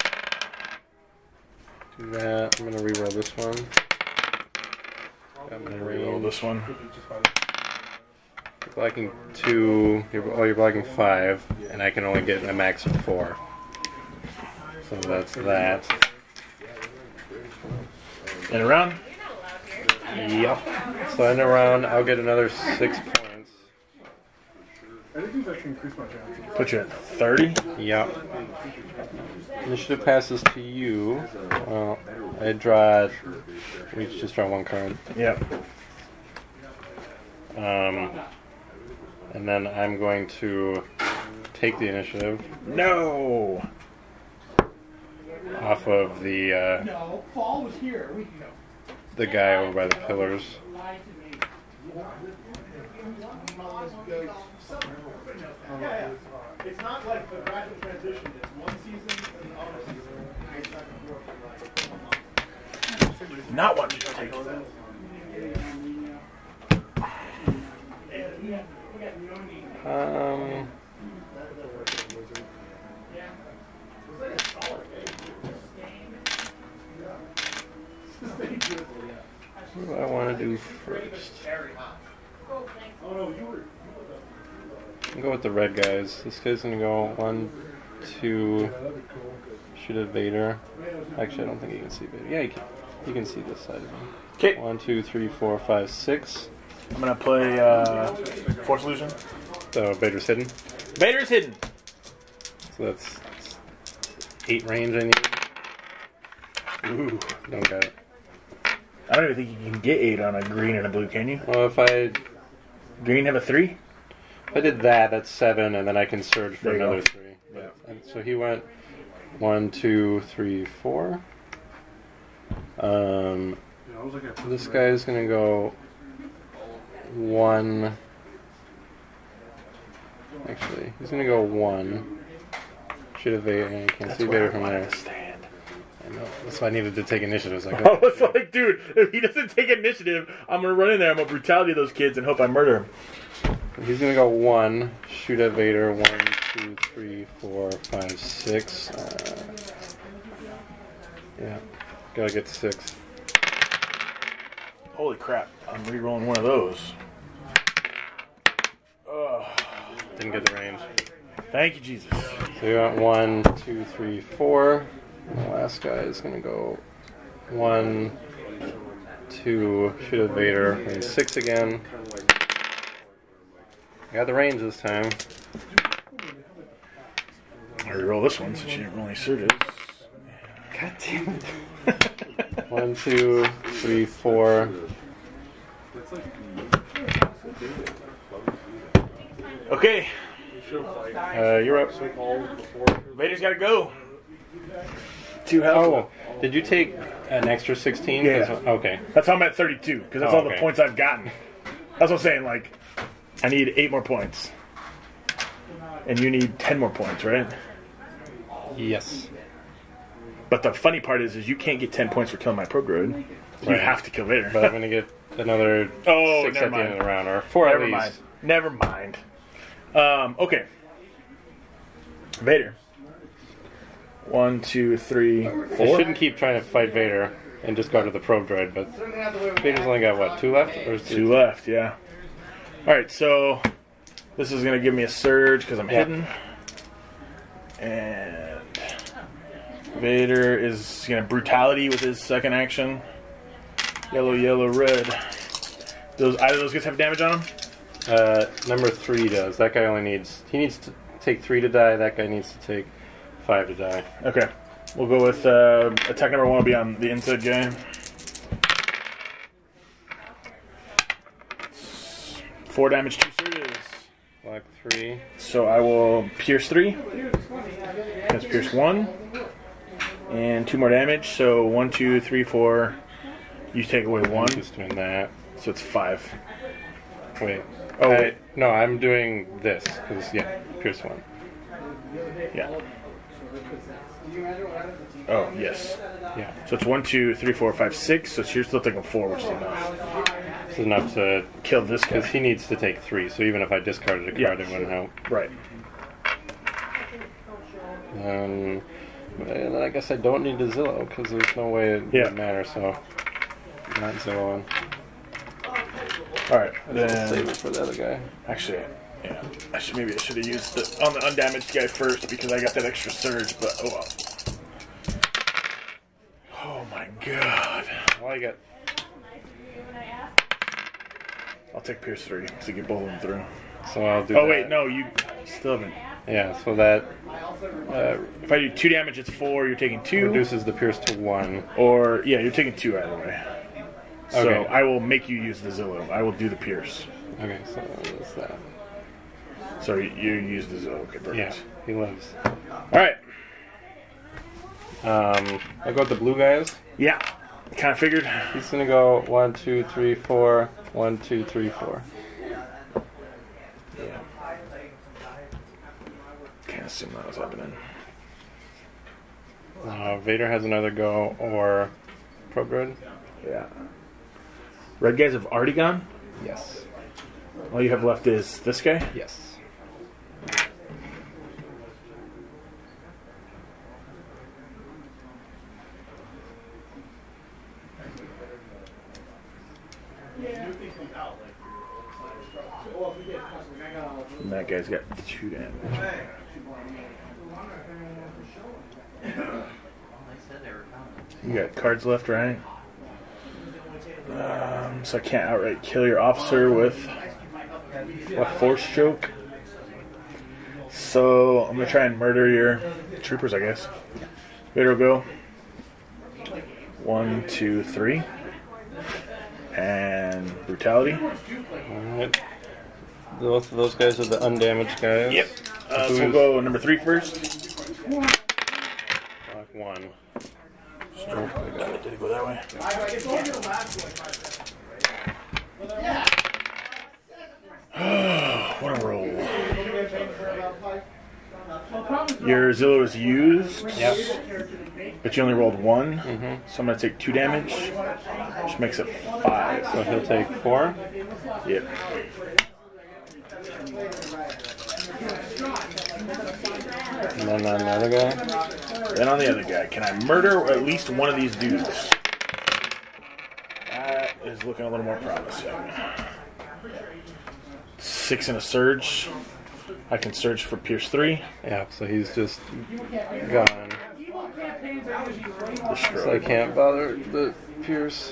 Do that. I'm going to reroll this one. I'm going to Reroll this one. You're blocking two. You're, oh, you're blocking five, and I can only get a max of four. So that's that. And around? Yep. So end around, I'll get another six points. I think that can increase my chances. Put you at thirty? Yep. Initiative passes to you. Well, I draw. We just draw one card. Yep. Um, and then I'm going to take the initiative No! off of the uh, No, Paul was here a week ago. the guy over by the pillars. Lied to me. Yeah, yeah. It's not like the gradual transition. It's one season and the other season. It's back and forth for like Not one to take. Um, what do I want to do first? Oh no, you were. I'll go with the red guys. This guy's gonna go one, two, shoot at Vader. Actually, I don't think he can see Vader. Yeah, he can. He can see this side of him. Okay. One, two, three, four, five, six. I'm gonna play uh, Force Illusion. So Vader's hidden. Vader's hidden! So that's eight range I need. Ooh. Don't got it. I don't even think you can get eight on a green and a blue, can you? Well, if I Green have a three? if I did that, that's seven, and then I can surge for There you another go. three. But, and so he went one, two, three, four. Um, this guy's gonna go one. Actually, he's gonna go one. Should have Vader. I can't That's see where Vader I from wanted there. to stand. I know. That's why I needed to take initiative. So I I was could- like, dude, if he doesn't take initiative, I'm gonna run in there, I'm gonna brutality those kids and hope I murder him. He's gonna go one. Shoot at Vader. One, two, three, four, five, six. Uh, yeah, gotta get six. Holy crap, I'm re-rolling one of those. Ugh. Didn't get the range. Thank you, Jesus. So you got one, two, three, four. And the last guy is gonna go one, two, shoot at Vader, and six again. I got the range this time. I'll re-roll this one since you didn't roll any surges. God damn it. One, two, three, four. Okay. Uh, you're up. Vader's got to go. Two health. Oh, did you take an extra sixteen? Yeah. Okay. That's how I'm at thirty-two, because that's Oh, all the okay. points I've gotten. That's what I'm saying, like, I need eight more points. And you need ten more points, right? Yes. But the funny part is, is you can't get ten points for killing my pro droid. You Right. have to kill Vader. But I'm going to get another Oh, six never at the end mind. of the round, or four Never at least. mind. Never mind. Um, okay. Vader. One, two, three, I four. shouldn't keep trying to fight Vader and just go to the probe droid, but Vader's only got, what, two left? Or is it- Two left, yeah. Alright, so this is going to give me a surge because I'm Yeah. hidden. And Vader is going to brutality with his second action. Yellow, yellow, red. Those either of those guys have damage on them? Uh, number three does. That guy only needs... He needs to take three to die. That guy needs to take five to die. Okay. We'll go with uh, attack number one will be on the inside guy. Four damage, two surges. Block three. So I will pierce three. That's pierce one. And two more damage. So one, two, three, four. You take away I'm one. just doing that. So it's five. Wait. Oh, I- wait. No, I'm doing this. Because, yeah, pierce one. Yeah. Oh, yes. Yeah. So it's one, two, three, four, five, six. So you're still taking four, which is enough. This is enough to... Kill this guy. Because he needs to take three. So even if I discarded a card, Yeah. it wouldn't help. Right. Um, and then I guess I don't need the Zillo. Because there's no way it Yeah. would matter. So, not Zillo. Alright. I'll Then, save it for the other guy. actually, yeah. I should, maybe I should have used the on the undamaged guy first because I got that extra surge, but oh well. Oh my god. Well, I got... I'll take Pierce three to get both of them through. So I'll do Oh that. wait, no, you still haven't. Yeah, so that uh, If I do two damage, it's four. You're taking two, reduces the pierce to one. or yeah, you're taking two either way. So Okay. I will make you use the Zillo. I will do the Pierce. Okay, so that's that. So you, you use the Zillo. Okay, perfect. Yeah, he lives. All right. Um, I'll go with the blue guys. Yeah, kind of figured. He's gonna go one, two, three, four. One, two, three, four. Yeah. Can't assume that was happening. Uh, Vader has another go, or Probe Droid. Yeah. Red guys have already gone. Yes. All you have left is this guy. Yes. And that guy's got two damage. You got cards left, right? Um, so I can't outright kill your officer with a force choke. So I'm gonna try and murder your troopers, I guess. Vader will go. One, two, three. And brutality. Alright. Both of those guys are the undamaged guys. Yep. Uh, so we'll go number three first. Block one. Stroke. Did it go that way? What a roll. Your Zillo is used, Yep. but you only rolled one. Mm-hmm. So I'm going to take two damage, which makes it five. So he'll take four. Yep. And then on the other guy. Then on the other guy, can I murder at least one of these dudes? That is looking a little more promising. Six and a surge. I can surge for Pierce three. Yeah, so he's just gone. Destroyed. So I can't bother the Pierce.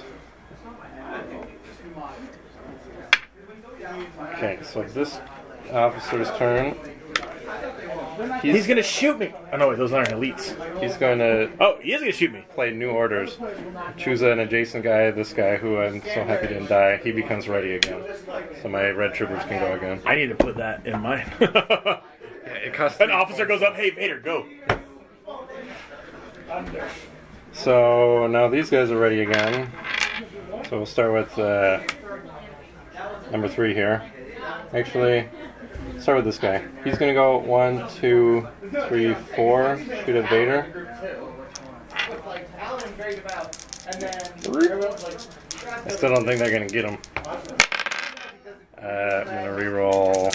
Okay, so this officer's turn. He's, he's gonna shoot me. Oh no, wait, those aren't elites. He's going to Oh, he is gonna shoot me. play new orders. Choose an adjacent guy. This guy, who I'm so happy didn't die, he becomes ready again. So my red troopers can go again. I need to put that in mine. Yeah, it costs An officer goes up, hey Vader, go. So now these guys are ready again. So we'll start with uh, number three here. Actually, start with this guy. He's gonna go one, two, three, four. Shoot at Vader. I still don't think they're gonna get him. Uh, I'm gonna reroll.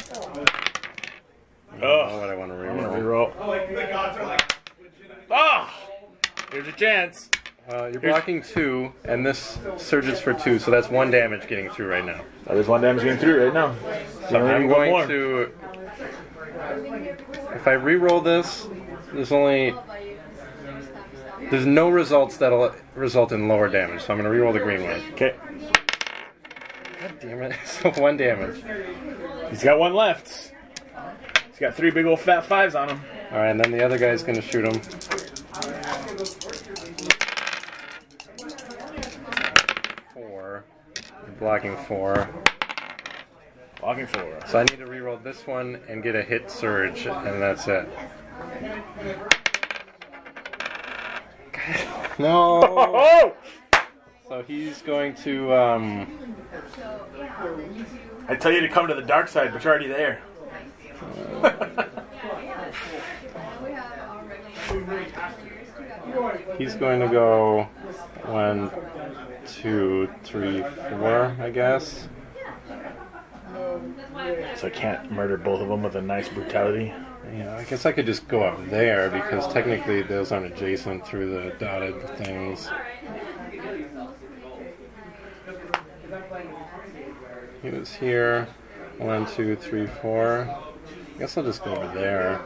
Oh, what I want to I'm gonna reroll. reroll. Oh, here's a chance. Uh, you're blocking two, and this surges for two, so that's one damage getting through right now. Oh, there's one damage getting through right now. So I'm going to. If I re-roll this, there's only. There's no results that'll result in lower damage, so I'm going to re-roll the green one. Okay. God damn it! So one damage. He's got one left. He's got three big old fat fives on him. All right, and then the other guy's going to shoot him. Four. I'm blocking four. Blocking four. So I need to re-roll this one and get a hit surge, and that's it. No. Oh! So he's going to. Um, I tell you to come to the dark side, but you're already there. he's going to go one, two, three, four, I guess. So I can't murder both of them with a nice brutality. Yeah, I guess I could just go up there because technically those aren't adjacent through the dotted things. He was here. One, two, three, four. I guess I'll just go over there.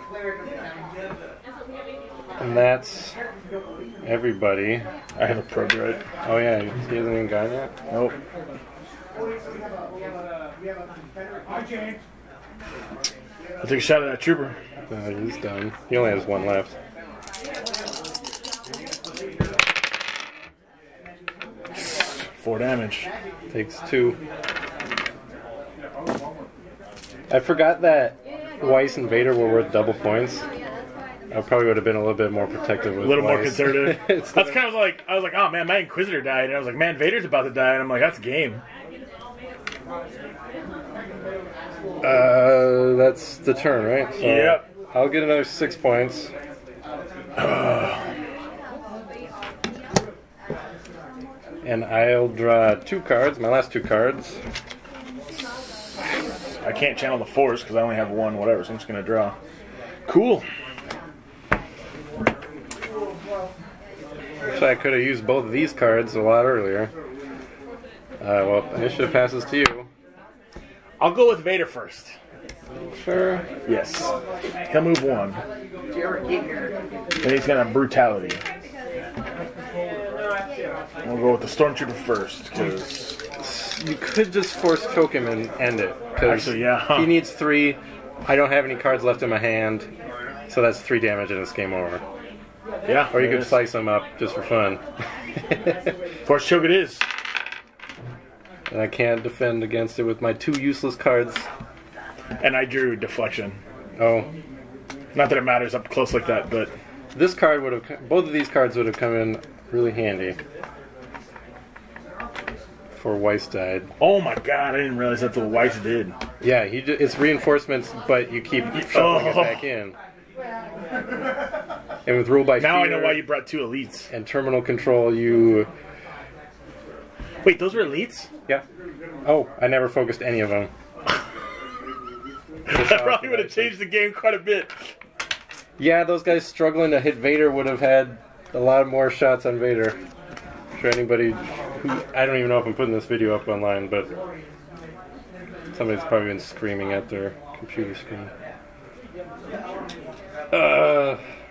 And that's everybody. I have a pro droid. Oh yeah, he hasn't even gone yet? Nope. I'll take a shot at that trooper. Uh, he's done. He only has one left. Four damage. Takes two. I forgot that Weiss and Vader were worth double points. I probably would have been a little bit more protective with A little more Weiss. conservative. That's kind of like, I was like, oh man, my Inquisitor died. And I was like, man, Vader's about to die. And I'm like, that's game. Uh, that's the turn, right? So Yep. I'll get another six points. And I'll draw two cards, my last two cards. I can't channel the Force because I only have one, whatever, so I'm just going to draw. Cool. Wish I could have used both of these cards a lot earlier. Uh, well, initiative passes to you. I'll go with Vader first. Sure. Yes. He'll move one. Then he's going to have brutality. We'll go with the Stormtrooper first, because... You could just force choke him and end it. Actually, yeah. Huh. He needs three. I don't have any cards left in my hand, so that's three damage and it's game over. Yeah. Or you could slice him up just for fun. Force choke it is. And I can't defend against it with my two useless cards. And I drew deflection. Oh. Not that it matters up close like that, but... This card would have... Both of these cards would have come in really handy. Before Weiss died. Oh my god, I didn't realize that's what Weiss did. Yeah, he just, it's reinforcements, but you keep shuffling Oh. it back in. And with rule by Now fear I know why you brought two elites. and terminal control, you... Wait, those were elites? Yeah. Oh, I never focused any of them. That probably would have changed the game quite a bit. Yeah, those guys struggling to hit Vader would have had a lot more shots on Vader. I'm sure anybody who... I don't even know if I'm putting this video up online, but somebody's probably been screaming at their computer screen. Uh...